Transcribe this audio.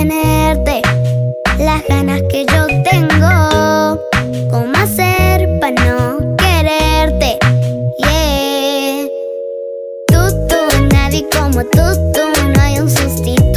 tenerte las ganas que yo tengo. ¿Cómo hacer para no quererte? Yeah. Tú, nadie como tú, no hay un sustituto.